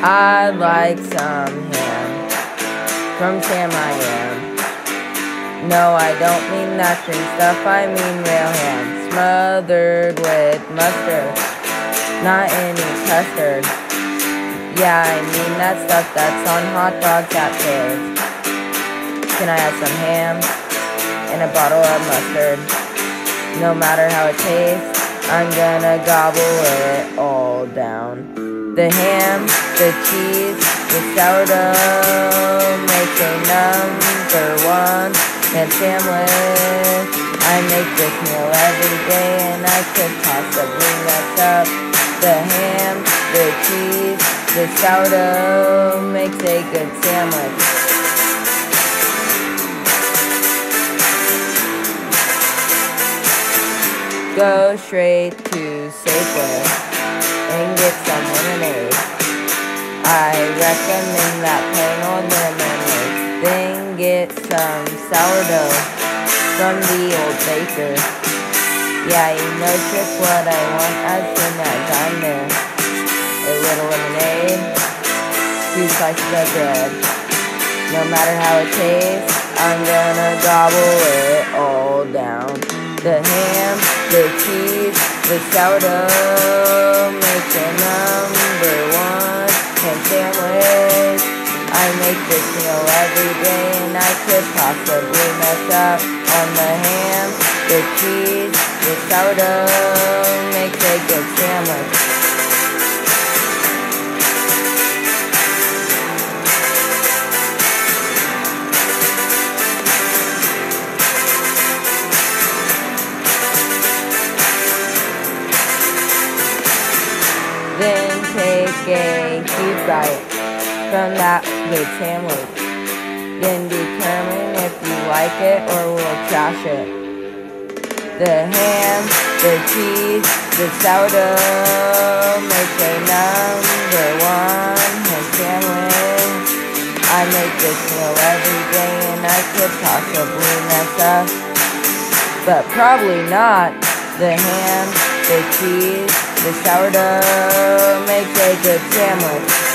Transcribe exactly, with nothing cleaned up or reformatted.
I'd like some ham from Sam I Am. No, I don't mean that green stuff, I mean real ham, smothered with mustard, not any custard. Yeah, I mean that stuff that's on hot dogs at fairs. Can I have some ham and a bottle of mustard? No matter how it tastes, I'm gonna gobble it all down. The ham, the cheese, the sourdough makes a number one ham sandwich. I make this meal every day and I could possibly mess up. The ham, the cheese, the sourdough makes a good sandwich. Go straight to Safeway and get some lemonade. I recommend that plain old lemonade. Then get some sourdough from the old baker. Yeah, you know just what I want as soon as I'm there. A little lemonade, two slices of bread. No matter how it tastes, I'm gonna gobble it all down. The ham, the cheese, the sourdough makes a number one ham sandwich. I make this meal every day and I could possibly mess up. On the ham, the cheese, the sourdough makes a good sandwich. Then take a huge bite from that good sandwich. Then determine if you like it or will trash it. The ham, the cheese, the sourdough make a number one ham sandwich. I make this meal every day and I could possibly mess up, but probably not. The ham, the cheese, the sourdough makes a good sandwich.